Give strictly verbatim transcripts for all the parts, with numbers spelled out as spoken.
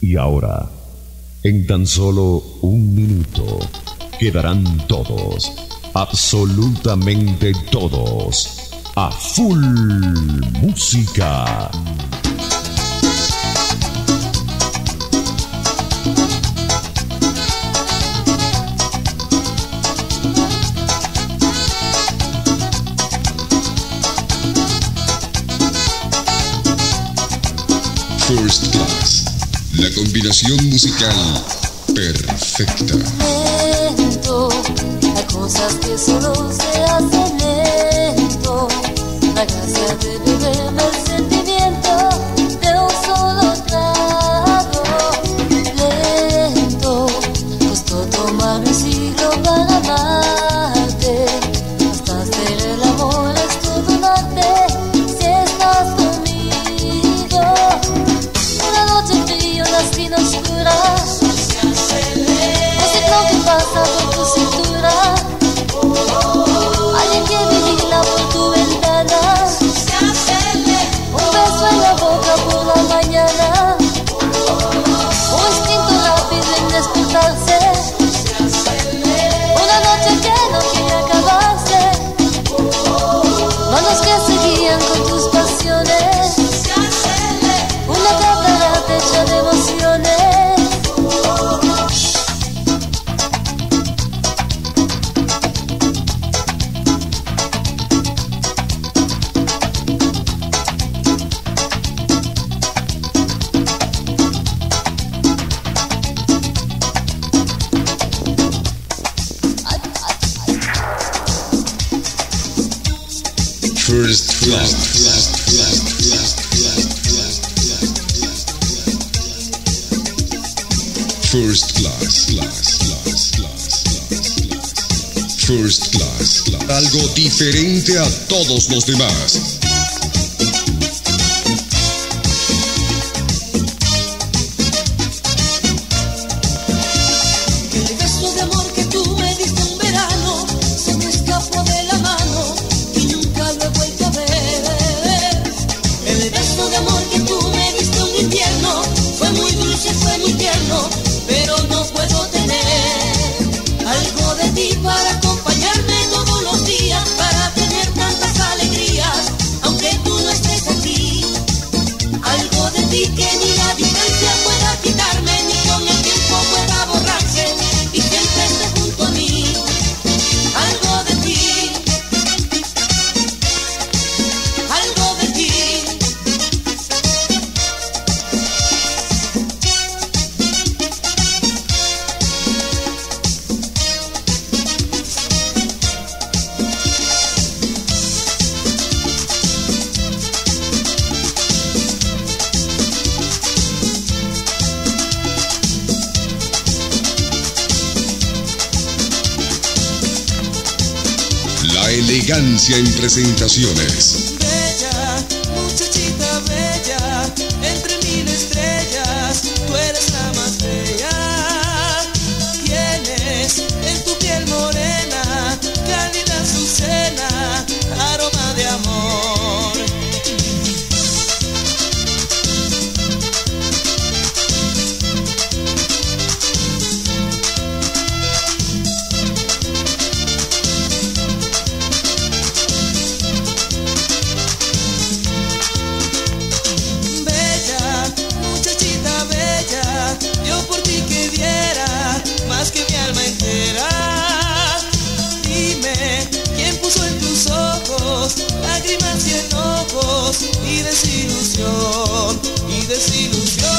Y ahora, en tan solo un minuto, quedarán todos, absolutamente todos, a full música. First Class, la combinación musical perfecta. Lento, hay cosas que solo se hacen lento. La gracia de beberme el sentimiento de un solo trago. Lento, costó tomar un siglo para amarte. Hasta hacer el amor es todo un arte. Si estás conmigo, una noche fría, una esquina oscura. Que pasa por tu cintura, alguien que vigila por tu ventana, un beso en la boca por la mañana, un instinto rápido en despertarse, una noche que no quiere acabarse, manos que se guían con tus pasiones, una catarata hecha de emociones. First Class. First Class. First Class. Algo diferente a todos los demás. Pero no puedo tener algo de ti para acompañarme todos los días, para tener tantas alegrías, aunque tú no estés aquí. Algo de ti que ni la distancia pueda quitarme, ni con el tiempo pueda borrarse, y siempre esté junto a mí. Algo de ti, algo de ti. Elegancia en presentaciones. Bella, muchachita bella, entre mil estrellas, tú eres la más bella. Tienes en tu piel morena, cálida azucena, aroma de amor. Yo por ti que diera más que mi alma entera. Dime, ¿quién puso en tus ojos lágrimas y enojos y desilusión, y desilusión?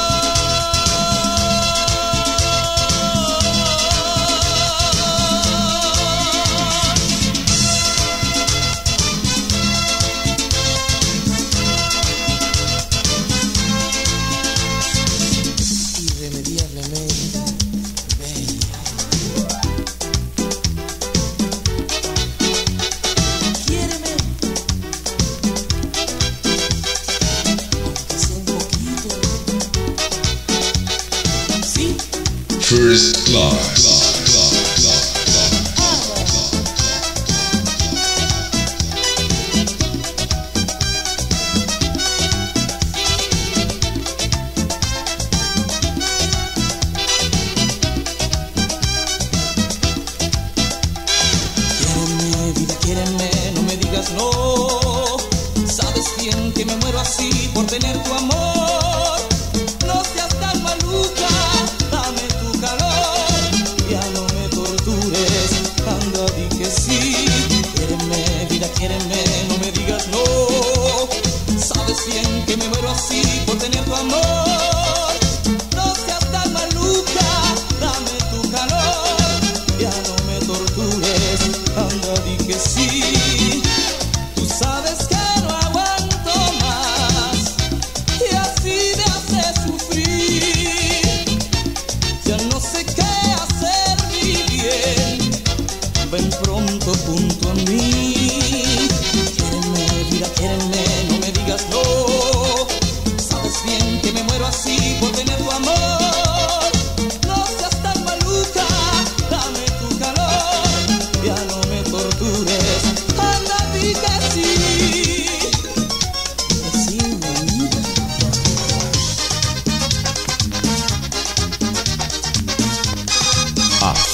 First Class.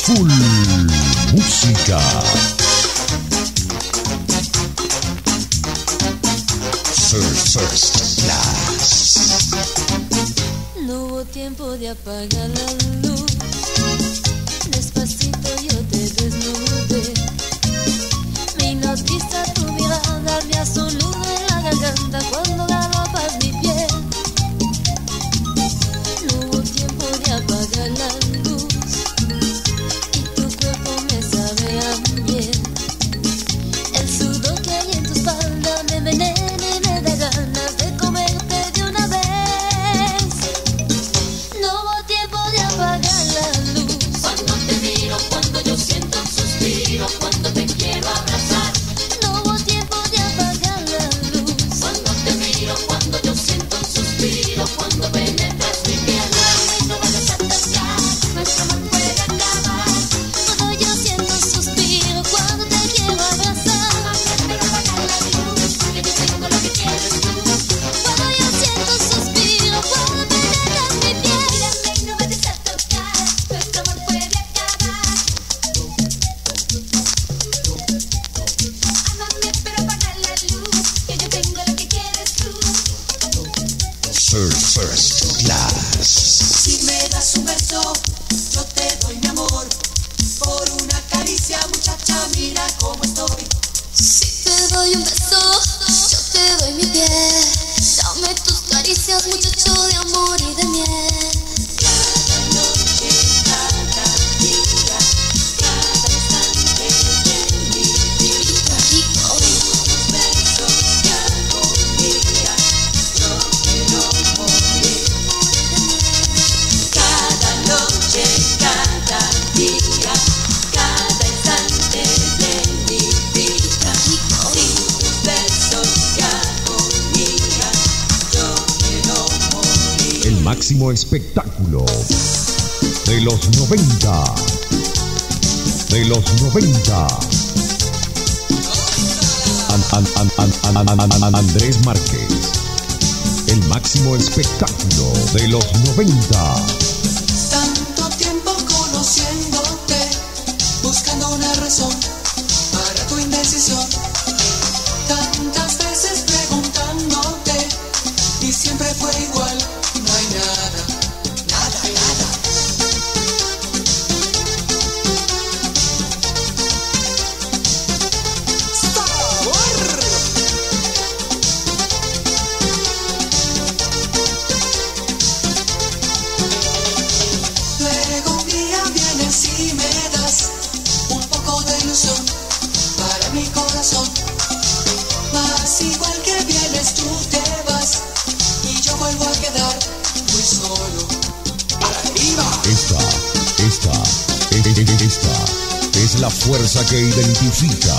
Full Música. First, first class. No hubo tiempo de apagar la luz. Despacito yo te desnudé. Me hipnotiza tu mirada, me asoludo en la garganta cuando galopas mi piel. No hubo tiempo de apagar la luz y tu cuerpo me sabe a miel. El sudor que hay en tu espalda me envenena y me da ganas de comerte de una vez. No hubo tiempo de apagar la luz. Cuando te miro, cuando yo siento un suspiro, cuando te quiero abrazar. No hubo tiempo de apagar la luz. Cuando te miro, cuando yo siento un suspiro, cuando penetras mi piel. No vayas a atacar, nuestro amor puede acabar. Cuando yo siento un suspiro, cuando te quiero abrazar. Pero apagar la luz, que yo tengo lo que quieres tú. Cuando yo siento un suspiro, cuando penetras mi piel. No vayas a tocar, nuestro amor puede acabar. Amame, pero apagar la luz, que yo tengo lo que quieres tú. First, first class. Si me das un beso, yo te doy mi amor. Por una caricia, muchacha, mira cómo estoy. Si te doy un beso, yo te doy mi piel. Dame tus caricias, muchacho de amor y de miel. Cada noche, cada día, cada instante de mi vida. Rico. Tus besos y agonía, yo quiero morir. Cada noche, cada día, cada instante de mi vida. Sin tus besos y agonía, yo quiero morir. El máximo espectáculo de los noventa. De los noventa. An- an- an- an- an- an- an- an- Andrés Márquez. El máximo espectáculo de los noventa. Tanto tiempo conociéndote, buscando una razón para tu indecisión. Tantas veces preguntándote y siempre fue igual. No hay nada, nada, nada. Luego un día vienes y me das un poco de ilusión para mi corazón. Mas igual que vienes tú te vas y yo vuelvo a quedar muy solo. ¡Arriba! Esta, esta, e- e- e- esta es la fuerza que identifica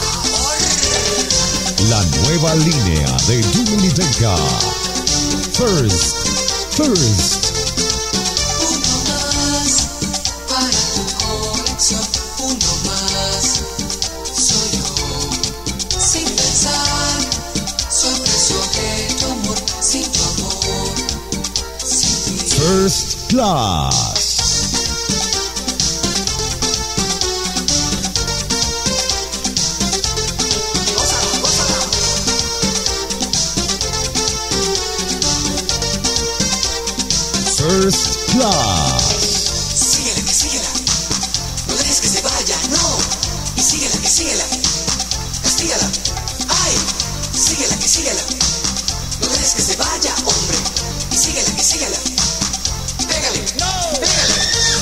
la nueva línea de Dominica. First, first. Uno más para tu colección, uno más soy yo. Sin pensar, soy preso de tu amor, sin tu amor, sin ti. First Class. First Class. Síguela, que síguela. No dejes que se vaya, no. Y síguela, que síguela. Castígala. Ay, síguela, que síguela. No dejes que se vaya, hombre. Y síguela, que síguela. Pégale, no, pégale.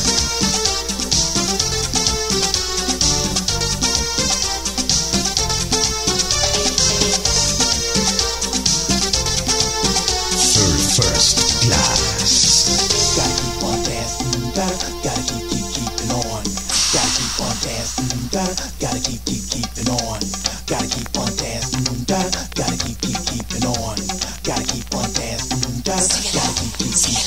First, first class. Gotta keep on dancing, gotta, gotta keep, keep, keeping on. Gotta keep on dancing, gotta, gotta keep, keep, keeping on. Gotta keep on dancing, gotta, gotta keep, keep, keeping on. Gotta keep on dancing, gotta, gotta keep, keep, keep.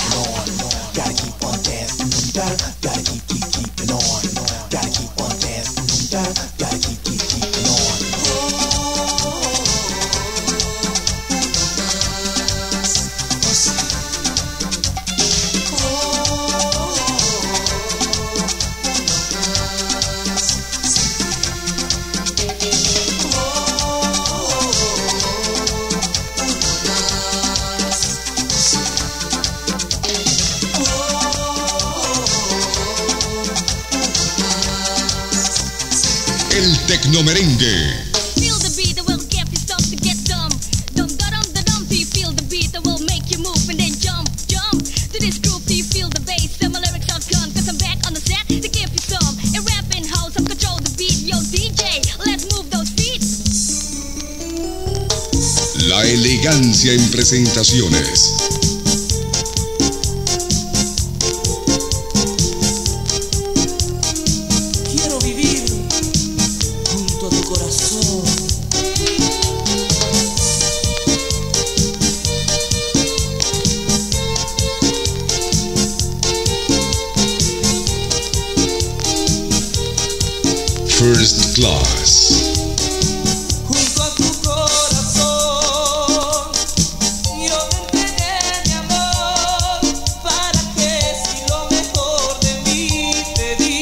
tecnomerengue. Feel the beat that will get you stuff to get dumb. Dum da dum da dum. Do you feel the beat that will make you move and then jump, jump to this groove? Do you feel the bass? And my lyrics are gone, cause I'm back on the set to give you some. In rapping house, I'm control the beat. Yo D J, let's move those feet. La elegancia en presentaciones. Quiero vivir junto a tu corazón. First Class. Junto a tu corazón, yo te entregué mi amor, para que si lo mejor de mí te di.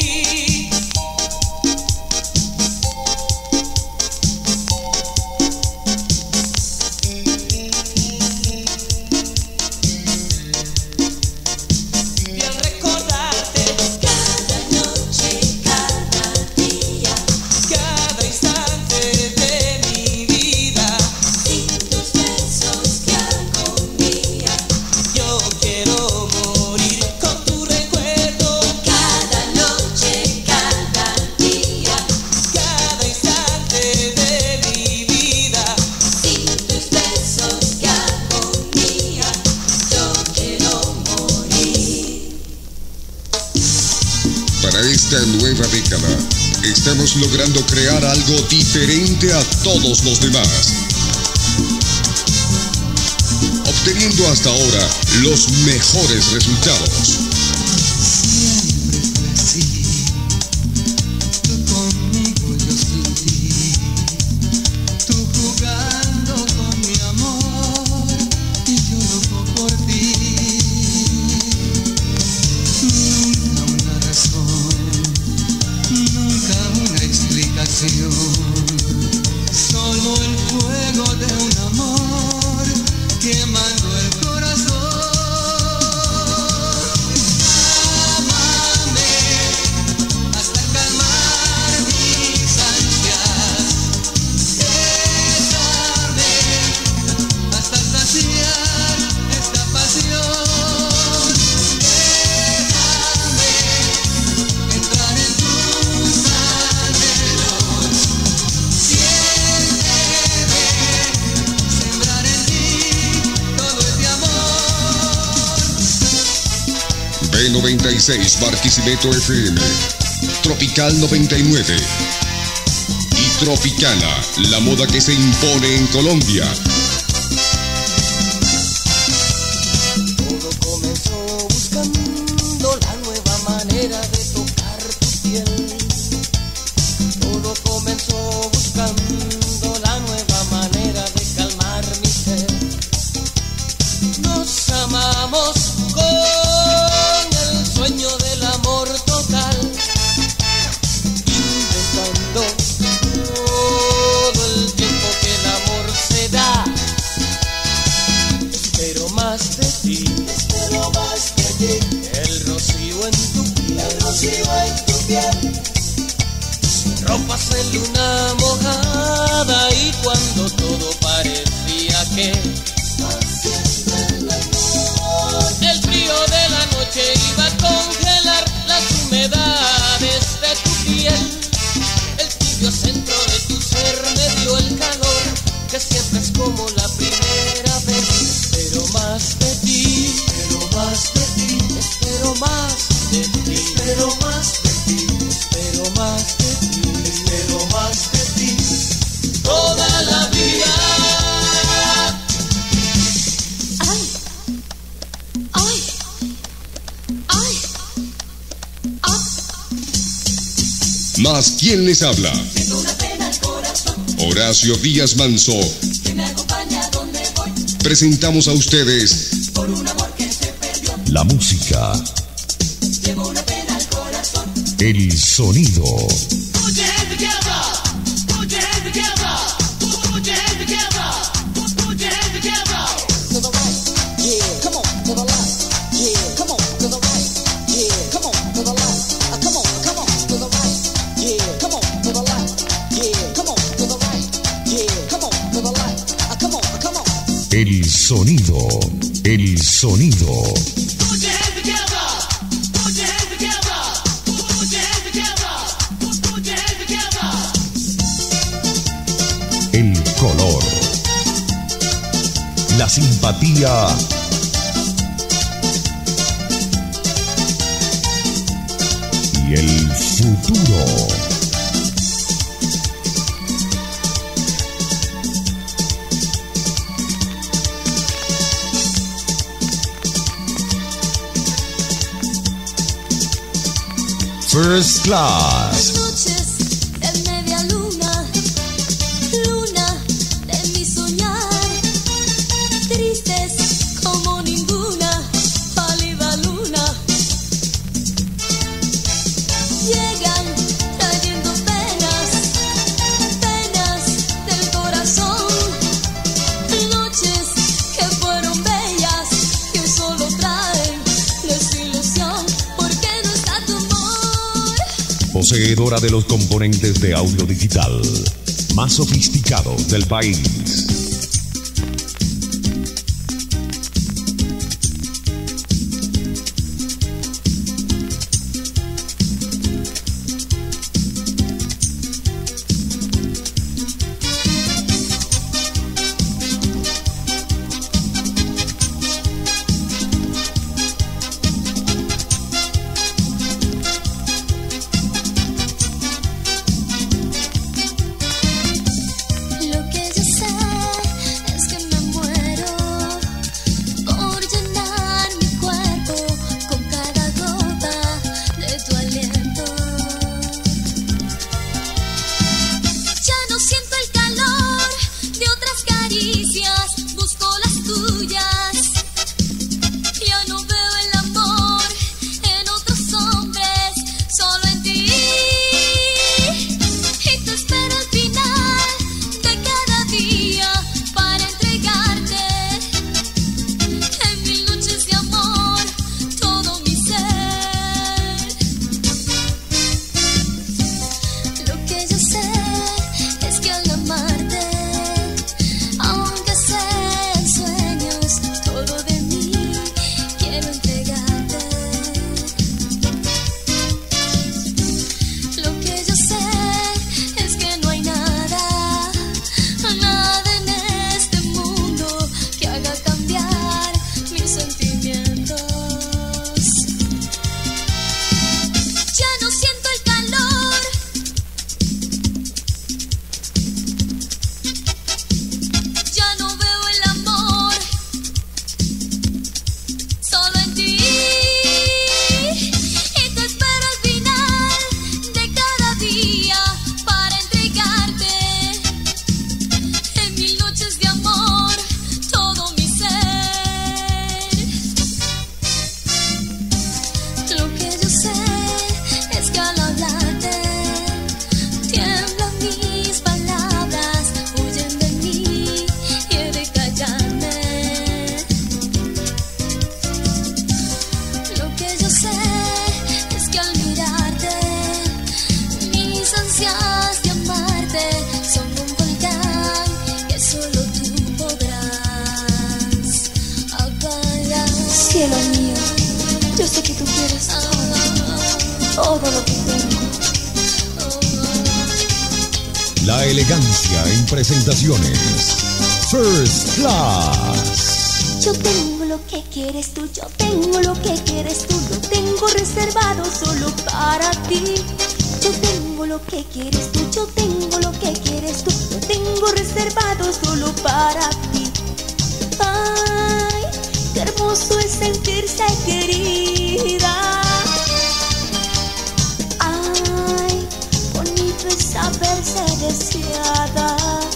Y al recordarte cada noche, cada día, cada instante de mi vida, sin tus besos que agonía, yo quiero morir con tu recuerdo. Cada noche, cada día, cada instante de mi vida, sin tus besos que agonía, yo quiero morir. Para esta nueva década, estamos logrando crear algo diferente a todos los demás, obteniendo hasta ahora los mejores resultados. Tú conmigo, yo sin ti, tú jugando con mi amor y yo loco por ti. Nunca una razón, nunca una explicación, solo el fuego de un amor quemando el corazón. Ámame hasta calmar mis ansias, bésame hasta saciar esta pasión. Déjame entrar en tus anhelos, siénteme sembrar en ti todo este amor. B noventa y seis Barquisimeto F M, Tropical noventa y nueve y Tropicana, la moda que se impone en Colombia. Todo comenzó buscando la nueva manera de tocar tu piel. Todo comenzó buscando la nueva manera de calmar mi ser. Nos amamos con el sueño del amor total, inventando todo el tiempo que el amor se da. Espero más de ti, espero más de ti, el rocío en tu piel, el rocío en tu piel. Ropas en luna mojada y cuando todo parecía que el frío de la noche iba a congelar las humedades de tu piel, el tibio centro de tu ser me dio el calor que siempre es como la primera vez. Espero más de ti, espero más de ti, espero más de ti, espero más de ti, espero más de ti, espero más de ti, toda la vida. Ay, ay, ay, ay. Más, ¿quién les habla? Tengo una pena al corazón Horacio Díaz Manso. que me acompaña donde voy, Presentamos a ustedes por un amor que se perdió. La música, Llevo una pena al corazón. el sonido, Put your hands together. Put your hands together. Put your hands together. Put your hands together. To the right, yeah, come on, to the left, yeah, come on, to the right, yeah, come on, to the left, uh, come on, come on, to the right, yeah, come on, to the left, yeah. sonido. El color. La simpatía. Y el futuro. First Class. Noches de media luna, luna de mi soñar, tristes como ninguna, pálida luna. Llegan trayendo penas, penas del corazón, noches que fueron bellas, que solo traen desilusión, porque no está tu amor. Poseedora de los componentes de audio digital más sofisticados del país. Lo que yo sé es que me muero por llenar mi cuerpo con cada gota de tu aliento. Ya no siento el calor de otras caricias, busco las tuyas. Ya no veo el amor en otros hombres, solo en ti. Y te espero al final de cada día para entregarte en mil noches de amor todo mi ser. Lo que yo sé es que al amarte, aunque sea en sueños, todo de mí quiero entregarte. Lo que yo sé es que no hay nada, nada en este mundo que haga cambiar mis sentimientos. Ya no siento el calor, ya no veo el amor, solo en ti. Y te espero al final de cada día para entregarte en mil noches de amor todo mi ser. Lo que yo sé es que al hablarte tiemblan mis palabras, huyen de mí y he de callarme. Lo que yo sé es que al mirarte, mis ansias de amarte son un volcán que solo tú podrás apagar. Cielo mío, yo sé que tú quieres todo, todo lo que tengo. La elegancia en presentaciones. First Class. Yo tengo lo que quieres tú, yo tengo lo que quieres tú, lo tengo reservado solo para ti. Yo tengo lo que quieres tú, yo tengo lo que quieres tú, lo tengo reservado solo para ti. Ay, qué hermoso es sentirse querida. Ay, bonito es saberse deseada,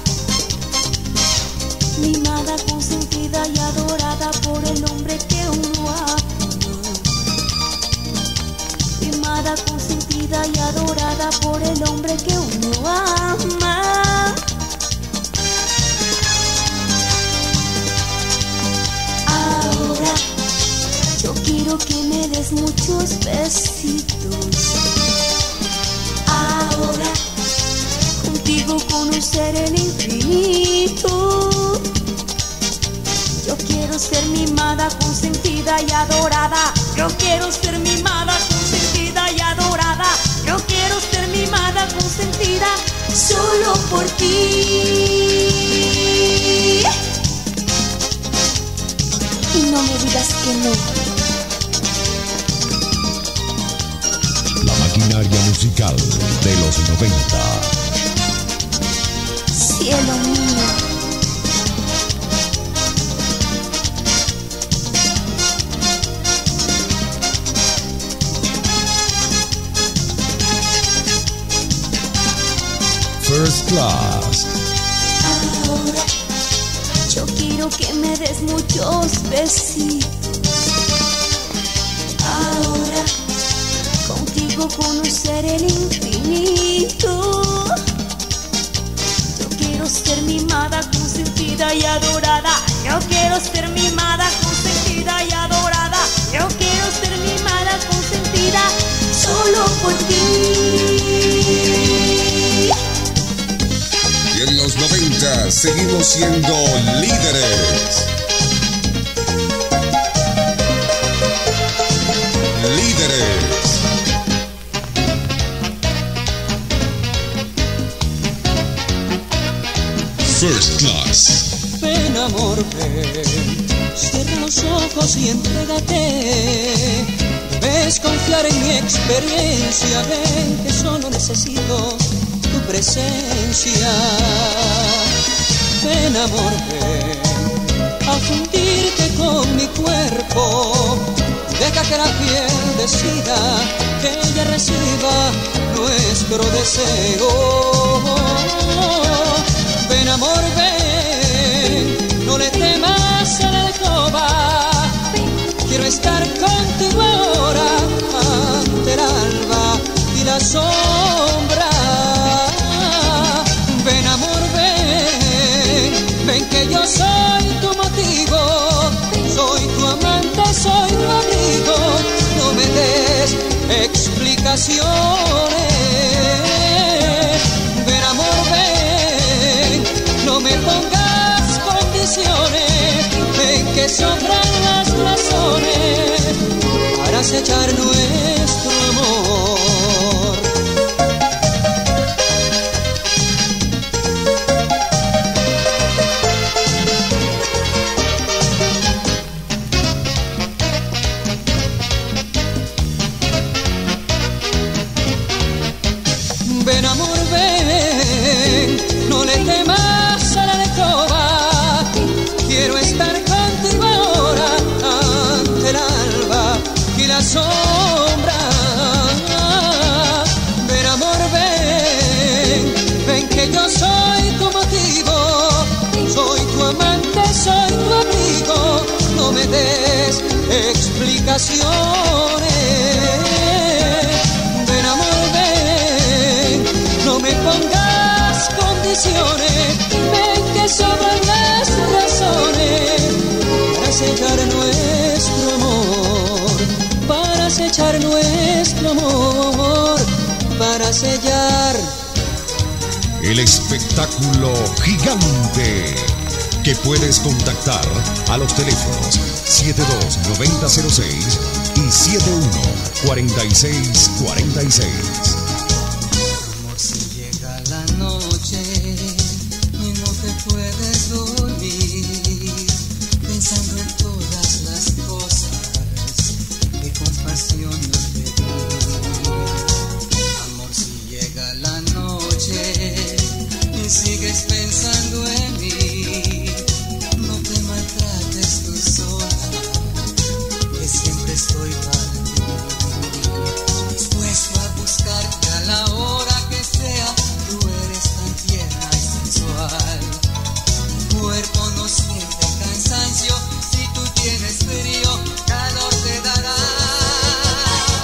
mimada, consentida y adorada por el hombre que uno ama. Mimada, consentida y adorada por el hombre que uno ama. Ahora yo quiero que me des muchos besitos. Ahora contigo conocer el infinito. Yo quiero ser mimada, consentida y adorada. Yo quiero ser mimada, consentida y adorada. Yo quiero ser mimada, consentida solo por ti. Y no me digas que no. La maquinaria musical de los noventa. Cielo mío. First Class. Ahora yo quiero que me des muchos besitos. Ahora contigo conocer el infinito. Yo quiero ser mimada, consentida y adorada. Yo quiero ser mimada, consentida y adorada. Yo quiero ser mimada, consentida solo por ti. Y en los noventa seguimos siendo líderes. Líderes. First Class. Ven amor, ven, cierra los ojos y entrégate. Debes confiar en mi experiencia, ven que solo necesito tu presencia. Ven amor, ven a fundirte con mi cuerpo. Deja que la piel decida, que ella reciba nuestro deseo. Ven amor, ven, no le temas a la alcoba. Quiero estar contigo ahora ante el alba y la sombra. Ven amor, ven, ven que yo soy tu motivo. Soy tu amante, soy tu amigo. No me des explicaciones. Ven amor, ven, no me pongas condiciones. Ven que sobran las razones para acechar nuestro amor. Ven amor, ven, no le temas a la alcoba. Quiero estar contigo ahora ante el alba y la sombra. Ven amor, ven, ven que yo soy tu motivo. Soy tu amante, soy tu amigo. No me des explicaciones. Ven amor, ven, no me pongas condiciones. Ven que sobran las razones para sellar nuestro amor, para sellar nuestro amor, para sellar El espectáculo gigante que puedes contactar a los teléfonos siete dos nueve cero cero seis y siete uno cuatro seis cuatro seis. Amor, si llega la noche y no te puedes dormir, pensando en todas las cosas que con pasión yo te di. Amor, si llega la noche y sigues pensando en mí, no te maltrates tú sola, que siempre estoy para ti, dispuesto a buscarte a la hora que sea. Tú eres tan tierna y sensual, tu cuerpo no siente cansancio. Si tú tienes frío, calor te dará.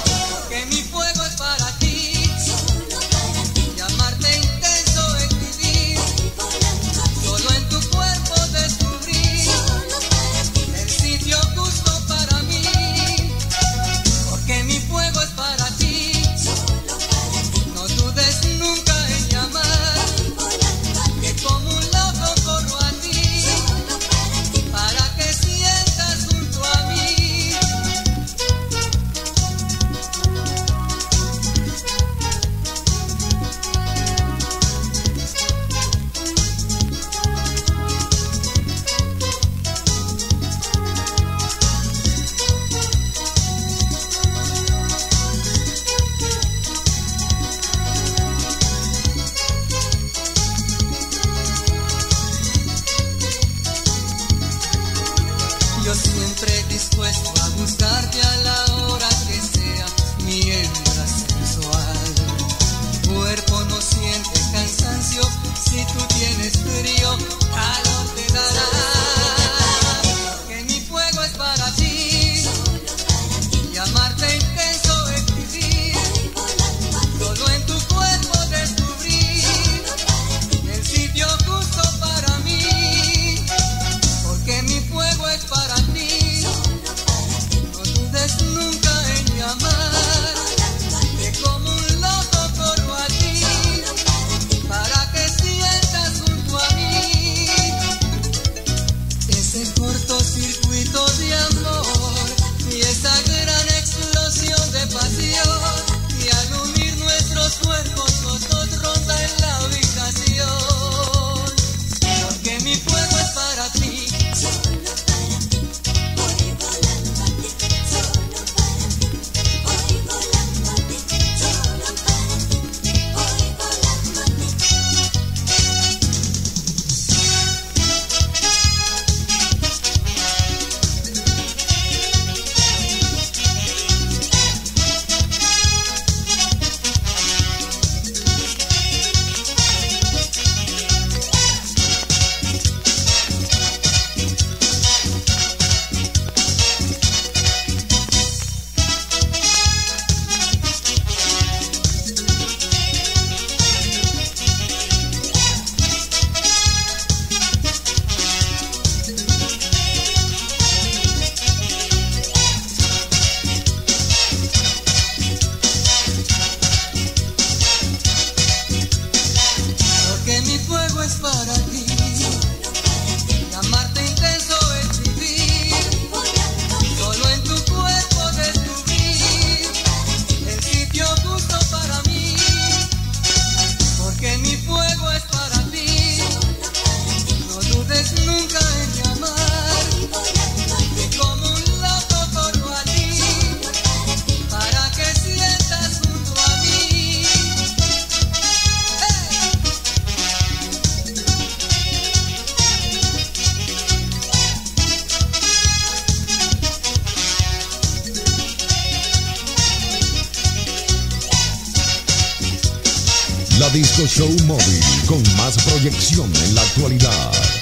Disco Show móvil con más proyección en la actualidad.